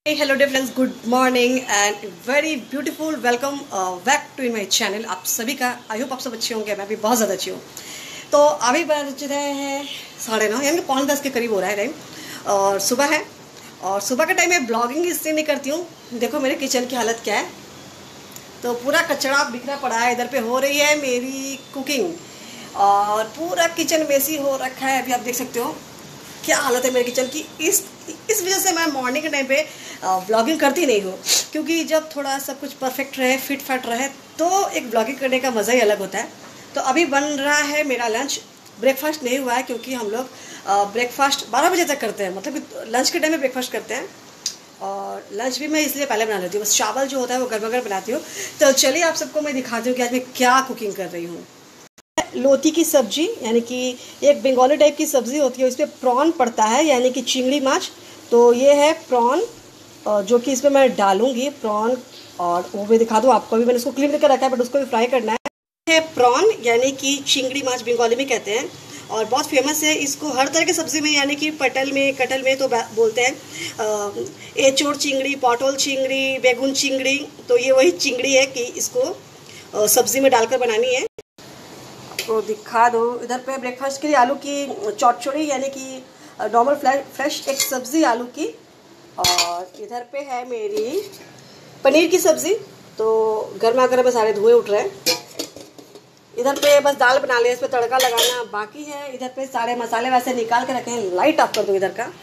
Hello dear friends, good morning and very beautiful welcome back to in my channel. आप सभी का I hope आप सब अच्छे होंगे। मैं भी बहुत ज़्यादा अच्छी हूँ। तो अभी बज रहे हैं 9:30 यानी कि 9:45 के करीब हो रहा है टाइम, और सुबह है। और सुबह के टाइम में ब्लॉगिंग इसलिए नहीं करती हूँ, देखो मेरे किचन की हालत क्या है। तो पूरा कचरा बिखरा पड़ा है। इधर पे हो रही है मेरी कुकिंग और पूरा किचन मेसी हो रखा है। अभी आप देख सकते हो क्या हालत है मेरे किचन की। इस वजह से मैं मॉर्निंग के टाइम पे ब्लॉगिंग करती नहीं हूँ, क्योंकि जब थोड़ा सब कुछ परफेक्ट रहे, फिट फाट रहे, तो एक ब्लॉगिंग करने का मज़ा ही अलग होता है। तो अभी बन रहा है मेरा लंच। ब्रेकफास्ट नहीं हुआ है, क्योंकि हम लोग ब्रेकफास्ट 12 बजे तक करते हैं, मतलब कि लंच के टाइम में ब्रेकफास्ट करते हैं। और लंच भी मैं इसलिए पहले बना लेती हूँ, बस चावल जो होता है वो गर्मा गर्म बनाती हूँ। तो चलिए आप सबको मैं दिखाती हूँ कि आज मैं क्या कुकिंग कर रही हूँ। लोती की सब्जी, यानी कि एक बंगाली टाइप की सब्जी होती है, इसमें प्रॉन पड़ता है, यानी कि चिंगड़ी माछ। तो ये है प्रॉन, जो कि इसमें मैं डालूंगी प्रॉन। और वो भी दिखा दूँ आपको, भी मैंने इसको क्लीन करके रखा है, बट उसको भी फ्राई करना है। प्रॉन यानी कि चिंगड़ी माछ बंगाली में कहते हैं, और बहुत फेमस है। इसको हर तरह की सब्जी में, यानी कि कटल में तो बोलते हैं एचोड़ चिंगड़ी, पॉटल चिंगड़ी, बैगुन चिंगड़ी। तो ये वही चिंगड़ी है कि इसको सब्जी में डालकर बनानी है। तो दिखा दो, इधर पे ब्रेकफास्ट के लिए आलू की चौचौड़ी, यानी कि नॉर्मल फ्रेश एक सब्ज़ी आलू की। और इधर पे है मेरी पनीर की सब्ज़ी। तो गर्मा गर्म सारे धुएं उठ रहे हैं। इधर पे बस दाल बना लिया, इस पर तड़का लगाना बाकी है। इधर पे सारे मसाले वैसे निकाल के रखे हैं। लाइट ऑफ कर दो इधर का।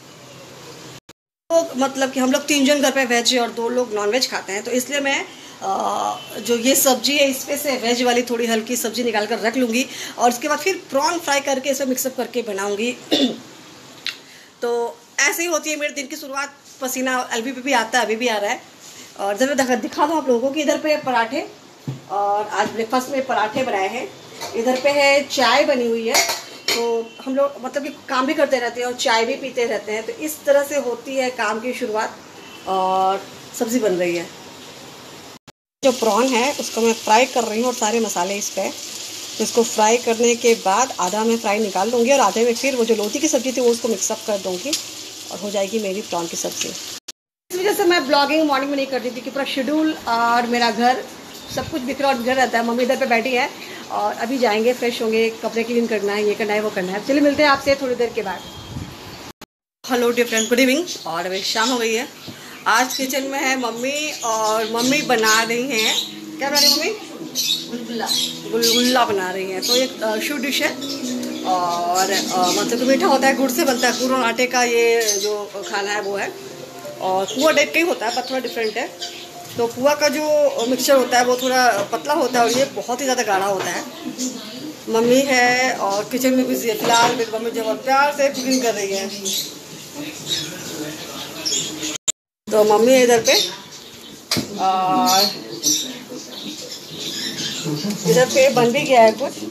तो मतलब कि हम लोग 3 जन घर पे वेज और 2 लोग नॉन वेज खाते हैं, तो इसलिए मैं जो ये सब्जी है इसमें से वेज वाली थोड़ी हल्की सब्जी निकाल कर रख लूँगी, और उसके बाद फिर प्रॉन फ्राई करके इसे मिक्सअप करके बनाऊँगी। तो ऐसे ही होती है मेरे दिन की शुरुआत। पसीना अभी भी आता है, अभी भी आ रहा है। और जब मैं दिखा दूँ आप लोगों को कि इधर पे पराठे, और आज ब्रेकफास्ट में पराठे बनाए हैं। इधर पे है चाय बनी हुई है। तो हम लोग मतलब कि काम भी करते रहते हैं और चाय भी पीते रहते हैं, तो इस तरह से होती है काम की शुरुआत। और सब्ज़ी बन रही है। जो प्रॉन है उसको मैं फ्राई कर रही हूँ, और सारे मसाले इस पर। तो इसको फ्राई करने के बाद आधा मैं फ्राई निकाल दूँगी, और आधे में फिर वो जो लोती की सब्ज़ी थी वो उसको मिक्सअप कर दूँगी, और हो जाएगी मेरी प्रॉन की सब्ज़ी। इस वजह से मैं ब्लॉगिंग मॉर्निंग में नहीं करती थी, कि पूरा शेड्यूल और मेरा घर सब कुछ बिखरा और बिखरा रहता है। मम्मी इधर पे बैठी है, और अभी जाएंगे, फ्रेश होंगे, कपड़े क्लीन करना है, ये करना है, वो करना है। चलिए मिलते हैं आपसे थोड़ी देर के बाद। Hello dear friend, good evening. और अभी शाम हो गई है। आज किचन में है मम्मी, और मम्मी बना रही हैं, क्या बना रही है मम्मी? गुलगुल्ला बना रही हैं। तो एक शुद्ध डिश है, और मतलब तो मीठा होता है, गुड़ से बनता है। गुड़ और आटे का ये जो खाना है वो है, और पुआ टाइप का ही होता है, पर थोड़ा डिफरेंट है। तो पुआ का जो मिक्सचर होता है वो थोड़ा पतला होता है, और ये बहुत ही ज़्यादा गाढ़ा होता है। मम्मी है और किचन में बिजी है। फिलहाल मेरी मम्मी जो प्यार से कुकिंग कर रही है। तो मम्मी है इधर पे, और इधर पे बन भी गया है कुछ।